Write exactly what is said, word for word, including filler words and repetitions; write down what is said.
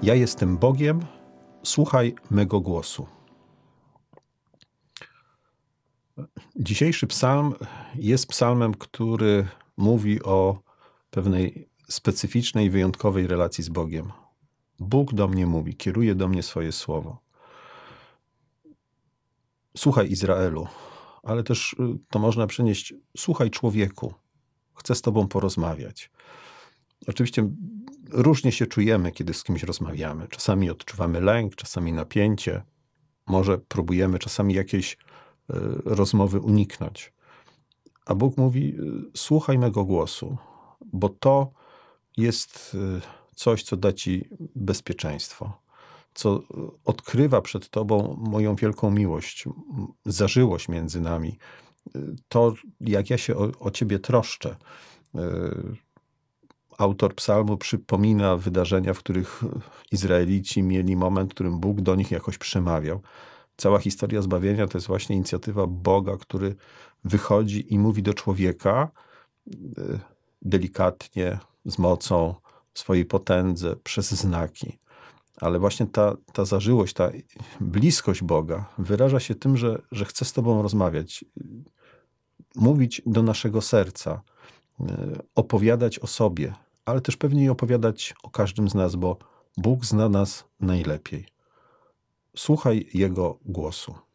Ja jestem Bogiem, słuchaj mego głosu. Dzisiejszy psalm jest psalmem, który mówi o pewnej specyficznej, wyjątkowej relacji z Bogiem. Bóg do mnie mówi, kieruje do mnie swoje słowo. Słuchaj Izraelu, ale też to można przenieść, słuchaj człowieku, chcę z tobą porozmawiać. Oczywiście różnie się czujemy, kiedy z kimś rozmawiamy. Czasami odczuwamy lęk, czasami napięcie. Może próbujemy czasami jakiejś rozmowy uniknąć. A Bóg mówi, słuchaj mego głosu, bo to jest coś, co da ci bezpieczeństwo, co odkrywa przed tobą moją wielką miłość, zażyłość między nami, to jak ja się o, o ciebie troszczę. Autor psalmu przypomina wydarzenia, w których Izraelici mieli moment, w którym Bóg do nich jakoś przemawiał. Cała historia zbawienia to jest właśnie inicjatywa Boga, który wychodzi i mówi do człowieka delikatnie, z mocą, w swojej potędze, przez znaki. Ale właśnie ta, ta zażyłość, ta bliskość Boga wyraża się tym, że, że chce z tobą rozmawiać, mówić do naszego serca, opowiadać o sobie, ale też pewnie i opowiadać o każdym z nas, bo Bóg zna nas najlepiej. Słuchaj Jego głosu.